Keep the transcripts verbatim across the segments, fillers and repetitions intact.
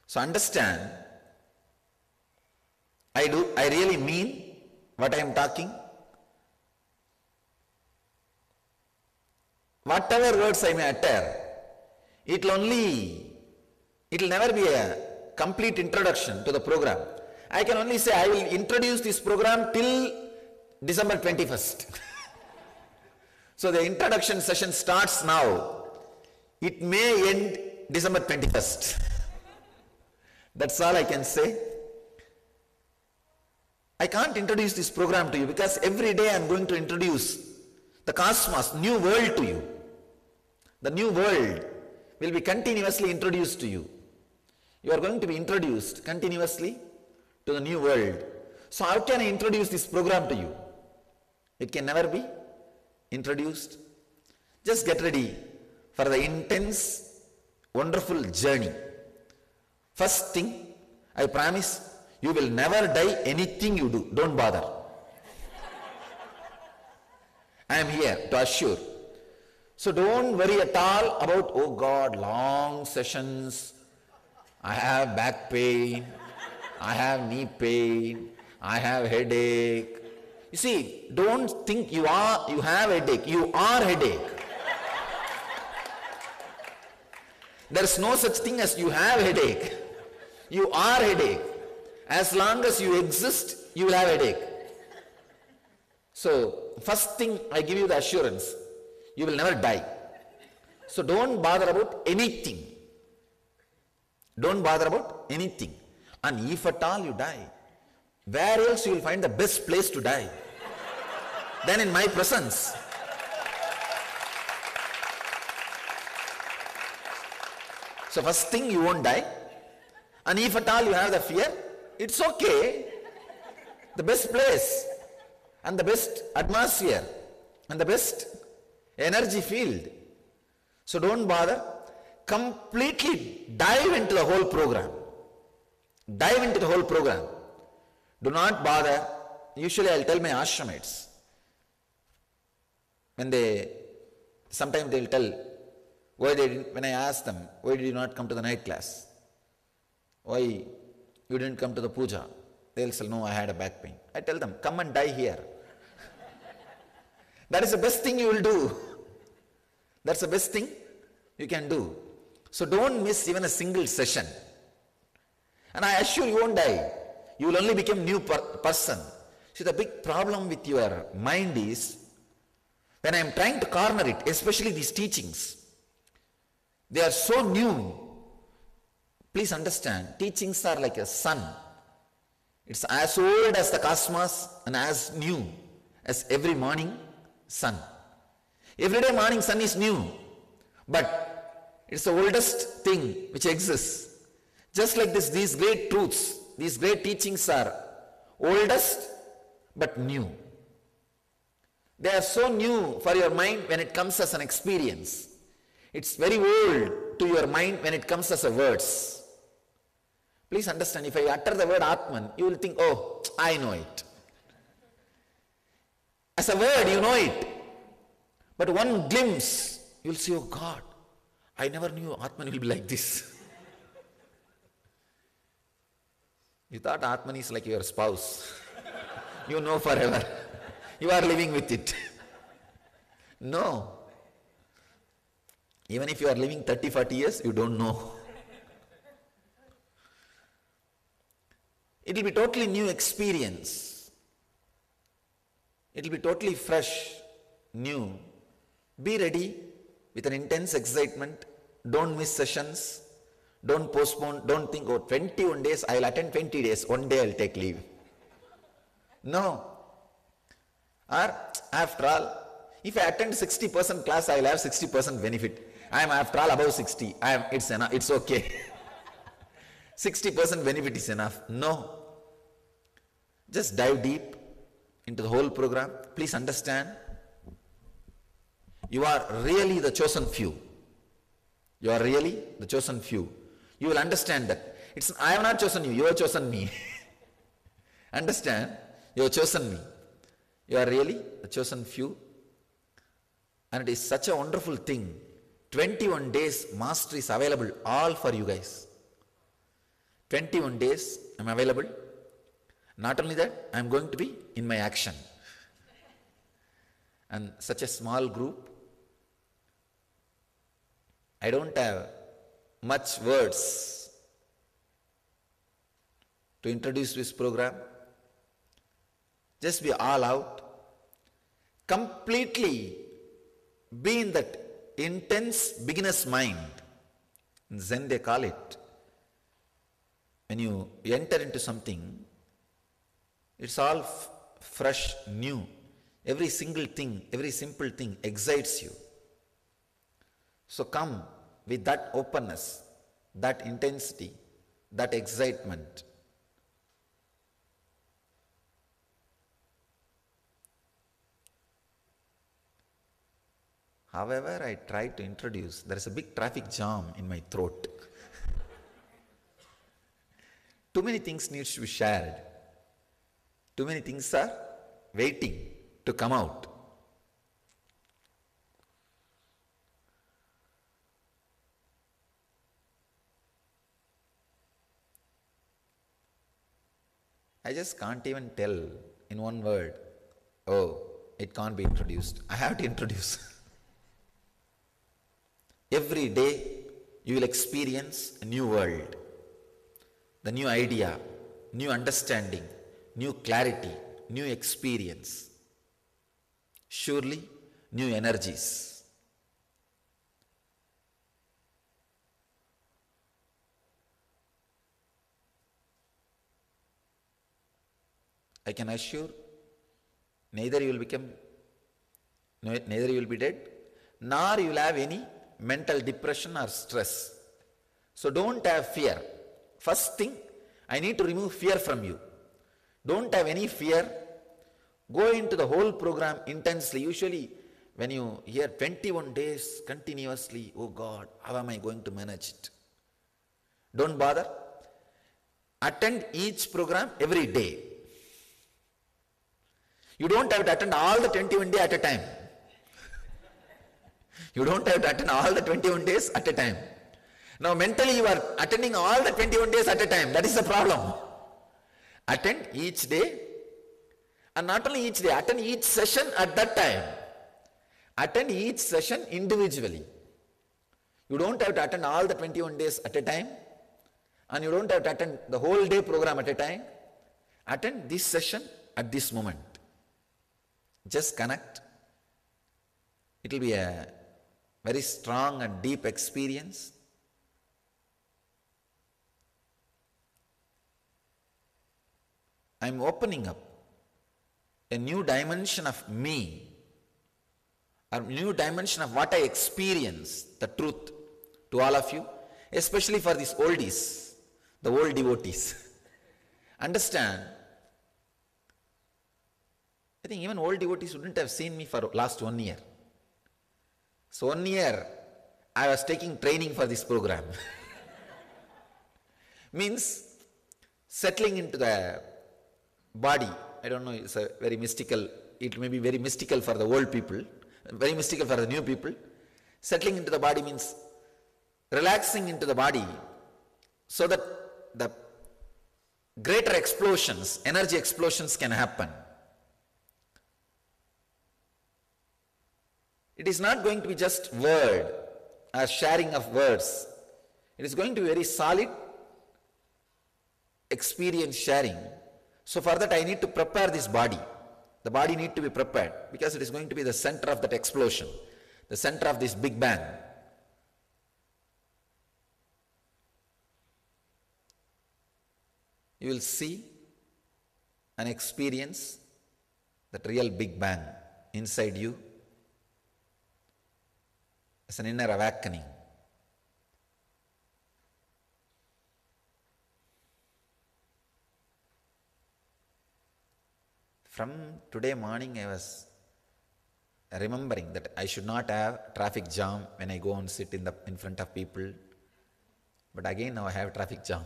So understand, I do, I really mean what I am talking. Whatever words I may utter, it will only, it will never be a complete introduction to the program. I can only say I will introduce this program till December twenty-first. So the introduction session starts now. It may end December twenty-first. That's all I can say. I can't introduce this program to you because every day I am going to introduce the cosmos, new world to you. The new world will be continuously introduced to you. You are going to be introduced continuously to the new world. So how can I introduce this program to you? It can never be introduced. Just get ready for the intense, wonderful journey. First thing, I promise, you will never die anything you do. Don't bother. I am here to assure. So don't worry at all about, oh God, long sessions. I have back pain. I have knee pain. I have headache. You see, don't think you are, you have headache. You are headache. There is no such thing as you have headache. You are headache. As long as you exist, you will have headache. So, first thing I give you the assurance, you will never die. So don't bother about anything. Don't bother about anything. And if at all you die, where else you will find the best place to die than in my presence? So first thing, you won't die. And if at all you have the fear, it's okay. The best place and the best atmosphere and the best energy field. So don't bother. Completely dive into the whole program. Dive into the whole program. Do not bother. Usually I'll tell my ashramites, when they, sometimes they'll tell, why they didn't, when I ask them, why did you not come to the night class? Why you didn't come to the puja? They'll say, no, I had a back pain. I tell them, come and die here. That is the best thing you will do. That's the best thing you can do. So don't miss even a single session. And I assure you won't die. You will only become new per person. See, the big problem with your mind is, when I am trying to corner it, especially these teachings, they are so new. Please understand, teachings are like a sun. It's as old as the cosmos and as new as every morning sun. Every day morning sun is new, but it's the oldest thing which exists. Just like this, these great truths, these great teachings are oldest but new. They are so new for your mind when it comes as an experience. It's very old to your mind when it comes as a words. Please understand, if I utter the word Atman, you will think, oh, I know it. As a word, you know it. But one glimpse, you will say, oh God, I never knew Atman will be like this. You thought Atman is like your spouse. You know forever. You are living with it. No. Even if you are living thirty, forty years, you don't know. It will be totally new experience. It will be totally fresh, new. Be ready with an intense excitement. Don't miss sessions. Don't postpone. Don't think, oh, twenty-one days, I will attend twenty days. One day I will take leave. No. Or, after all, if I attend sixty percent class, I will have sixty percent benefit. I am after all above sixty. I am, it's enough. It's okay. sixty percent benefit is enough. No. Just dive deep into the whole program. Please understand, you are really the chosen few. You are really the chosen few. You will understand that. It's, I have not chosen you, you have chosen me. Understand? You have chosen me. You are really the chosen few. And it is such a wonderful thing. twenty-one days mastery is available all for you guys. twenty-one days I'm available. Not only that, I'm going to be in my action. And such a small group, I don't have much words to introduce this program. Just be all out. Completely be in that intense beginner's mind. In Zen they call it. When you enter into something, it's all f- fresh, new. Every single thing, every simple thing excites you. So come with that openness, that intensity, that excitement. However, I try to introduce, there is a big traffic jam in my throat. Too many things need to be shared. Too many things are waiting to come out. I just can't even tell in one word, oh, it can't be introduced. I have to introduce. Every day you will experience a new world, the new idea, new understanding, new clarity, new experience, surely new energies. I can assure, neither you will become, neither you will be dead, nor you will have any mental depression or stress. So don't have fear. First thing, I need to remove fear from you. Don't have any fear. Go into the whole program intensely. Usually when you hear twenty-one days continuously, oh God, how am I going to manage it? Don't bother. Attend each program every day. You don't have to attend all the twenty-one days at a time. You don't have to attend all the twenty-one days at a time. Now mentally you are attending all the twenty-one days at a time. That is the problem. Attend each day, and not only each day, attend each session at that time. Attend each session individually. You don't have to attend all the twenty-one days at a time, and you don't have to attend the whole day program at a time. Attend this session at this moment. Just connect. It will be a very strong and deep experience. I am opening up a new dimension of me, a new dimension of what I experience, the truth, to all of you, especially for these oldies, the old devotees. Understand, I think even old devotees wouldn't have seen me for last one year. So one year I was taking training for this program. Means settling into the body. I don't know, it's a very mystical, it may be very mystical for the old people, very mystical for the new people. Settling into the body means relaxing into the body so that the greater explosions, energy explosions can happen. It is not going to be just word or sharing of words. It is going to be very solid experience sharing. So for that I need to prepare this body. The body need to be prepared because it is going to be the center of that explosion, the center of this big bang. You will see and experience that real big bang inside you. It's an inner awakening. From today morning I was remembering that I should not have traffic jam when I go and sit in the in front of people. But again now I have traffic jam.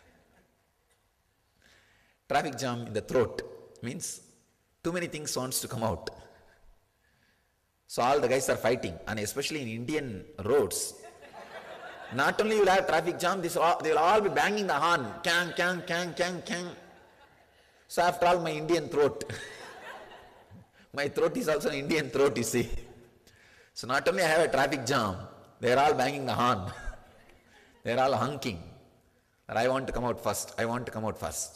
Traffic jam in the throat means too many things wants to come out. So all the guys are fighting, and especially in Indian roads, Not only you will have traffic jam, this all, they will all be banging the horn. Kang, kang, kang, kang, kang. So after all, my Indian throat. My throat is also an Indian throat, you see. So not only I have a traffic jam, they are all banging the horn. They are all honking. But I want to come out first. I want to come out first.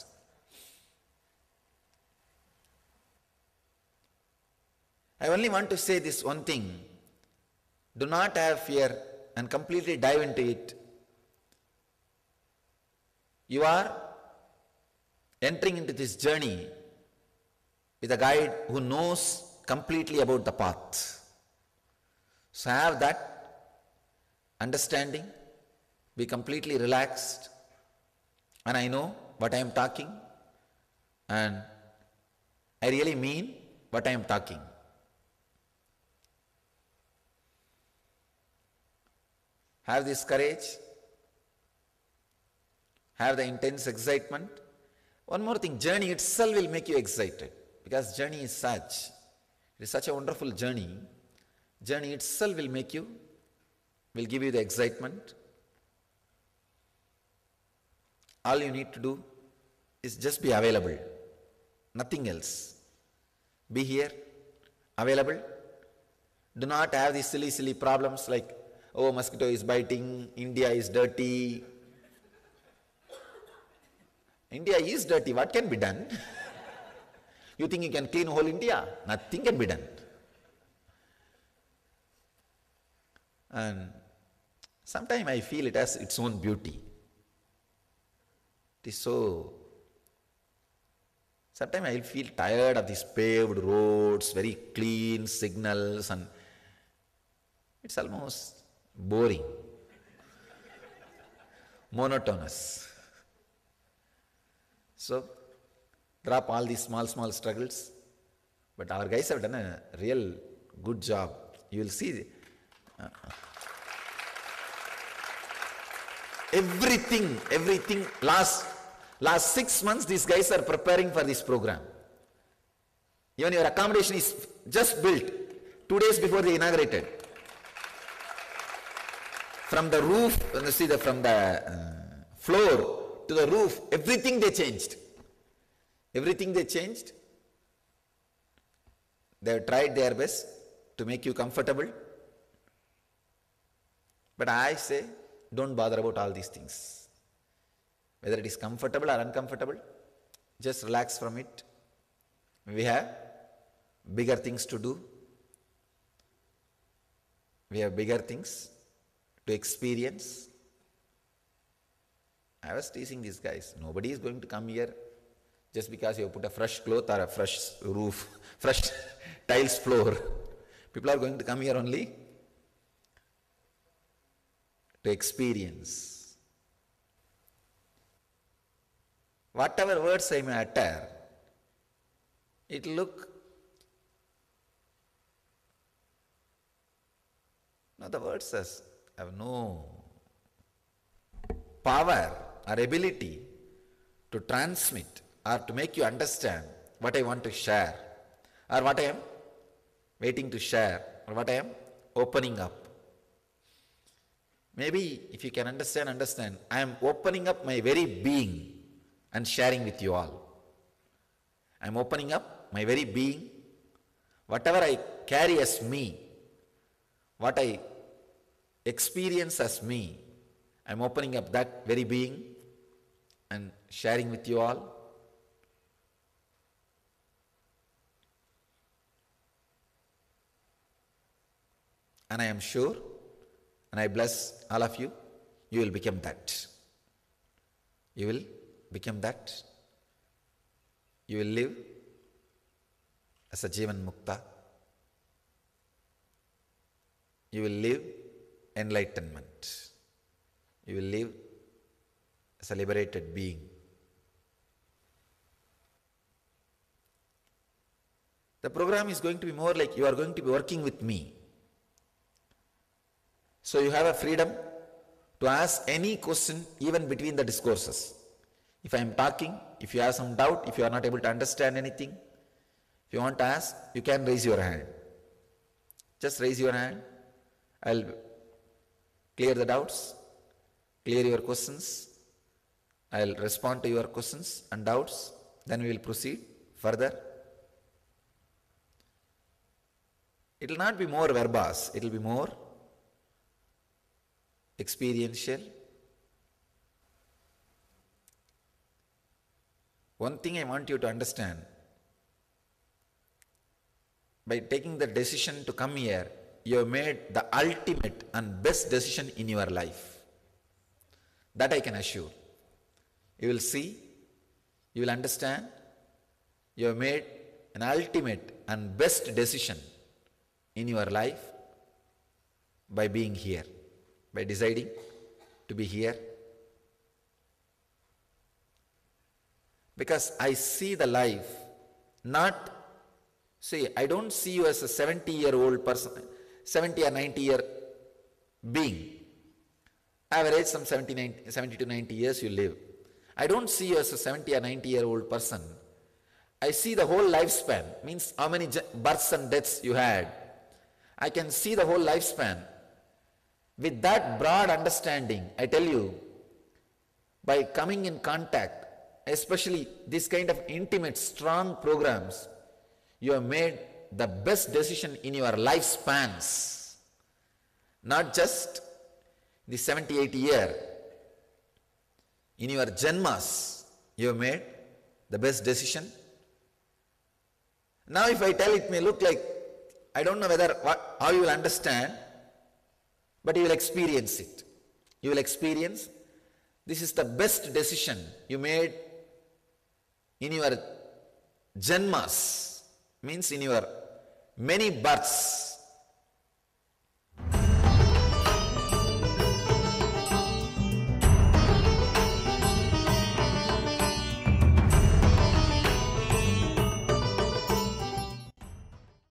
I only want to say this one thing. Do not have fear and completely dive into it. You are entering into this journey with a guide who knows completely about the path. So have that understanding, be completely relaxed, and I know what I am talking, and I really mean what I am talking. Have this courage, have the intense excitement. One more thing, journey itself will make you excited, because journey is such, it is such a wonderful journey. Journey itself will make you, will give you the excitement. All you need to do is just be available, nothing else. Be here, available. Do not have these silly, silly problems like, oh, mosquito is biting, India is dirty. India is dirty, what can be done? You think you can clean whole India? Nothing can be done. And sometimes I feel it has its own beauty. It is so, sometimes I feel tired of these paved roads, very clean signals, and it's almost boring, monotonous. So, drop all these small, small struggles. But our guys have done a real good job. You will see uh, everything, everything. Last, last six months, these guys are preparing for this program. Even your accommodation is just built two days before they inaugurated. From the roof, you see the from the uh, floor to the roof, everything they changed. Everything they changed. They have tried their best to make you comfortable. But I say, don't bother about all these things. Whether it is comfortable or uncomfortable, just relax from it. We have bigger things to do. We have bigger things to experience. I was teasing these guys. Nobody is going to come here just because you put a fresh cloth or a fresh roof, fresh tiles floor. People are going to come here only to experience. Whatever words I may utter, it will look, no, the words has, have no power or ability to transmit or to make you understand what I want to share or what I am waiting to share or what I am opening up. Maybe if you can understand, understand, I am opening up my very being and sharing with you all. I am opening up my very being, whatever I carry as me, what I experience as me, I am opening up that very being and sharing with you all. And I am sure, and I bless all of you, you will become that. You will become that. You will live as a Jivan Mukta. You will live enlightenment. You will live as a liberated being. The program is going to be more like you are going to be working with me. So you have a freedom to ask any question even between the discourses. If I am talking, if you have some doubt, if you are not able to understand anything, if you want to ask, you can raise your hand. Just raise your hand. I'll clear the doubts clear your questions. I'll respond to your questions and doubts. Then we will proceed further. It will not be more verbose. It will be more experiential. One thing I want you to understand, by taking the decision to come here, you have made the ultimate and best decision in your life. That I can assure. You will see, you will understand, you have made an ultimate and best decision in your life by being here, by deciding to be here. Because I see the life not, see, I don't see you as a seventy year old person, seventy or ninety year being. Average some seventy to ninety years you live. I don't see you as a seventy or ninety year old person. I see the whole lifespan, means how many births and deaths you had. I can see the whole lifespan. With that broad understanding, I tell you, by coming in contact, especially this kind of intimate, strong programs, you have made the best decision in your lifespans. Not just the seventy, eighty year. In your janmas, you have made the best decision. Now if I tell, it may look like, I don't know whether, what, how you will understand, but you will experience it. You will experience, this is the best decision you made in your janmas, means in your many births.